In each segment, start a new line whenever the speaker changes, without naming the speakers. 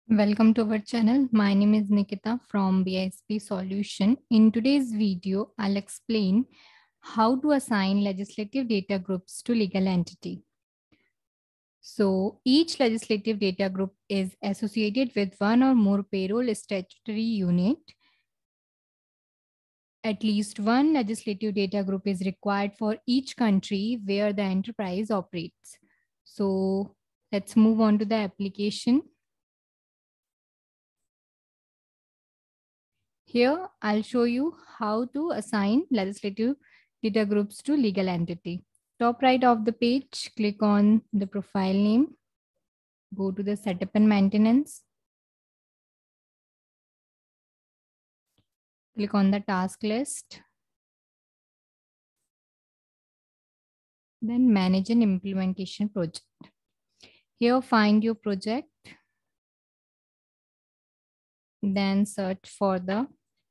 Welcome to our channel. My name is Nikita from BISP Solution. In today's video, I'll explain how to assign legislative data groups to legal entity. So each legislative data group is associated with one or more payroll statutory unit. At least one legislative data group is required for each country where the enterprise operates. So let's move on to the application. Here, I'll show you how to assign legislative data groups to legal entity. Top right of the page, click on the profile name, go to the setup and maintenance, click on the task list, then manage an implementation project. Here, find your project, then search for the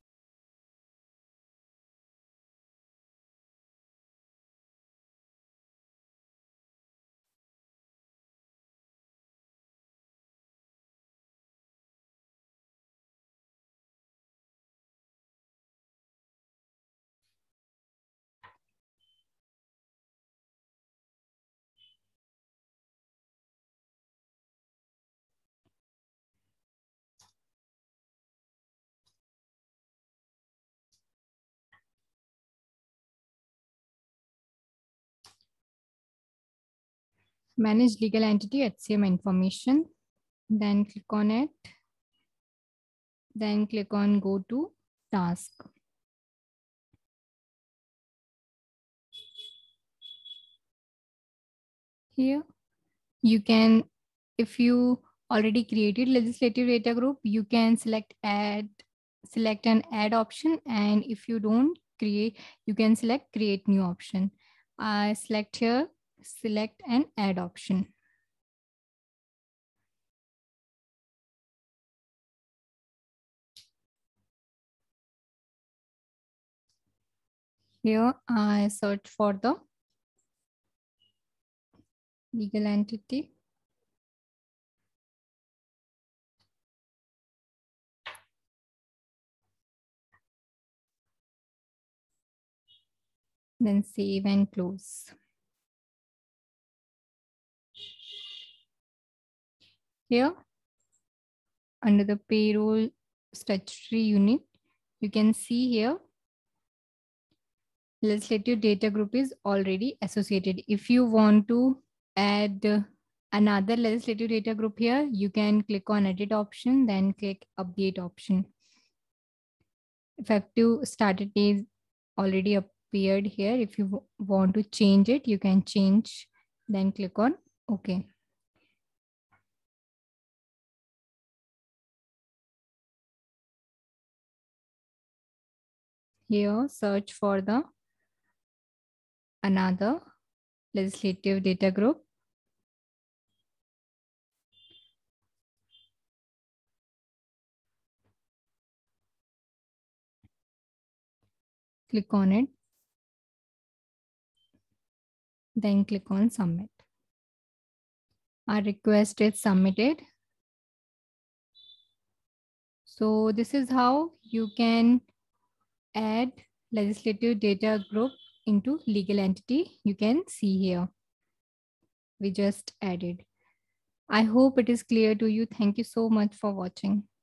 manage legal entity HCM information, then click on it, then click on go to task. Here, you can, if you already created legislative data group, you can select an add option. And if you don't create, you can select create new option. I select here, select an add option. Here I search for the legal entity. Then save and close. Here, under the payroll statutory unit, you can see here legislative data group is already associated. If you want to add another legislative data group here, you can click on edit option, then click update option. Effective started date already appeared here. If you want to change it, you can change, then click on OK. Here, search for the another legislative data group. Click on it, then click on submit. Our request is submitted. So this is how you can add legislative data group into legal entity. You can see here, we just added. I hope it is clear to you. Thank you so much for watching.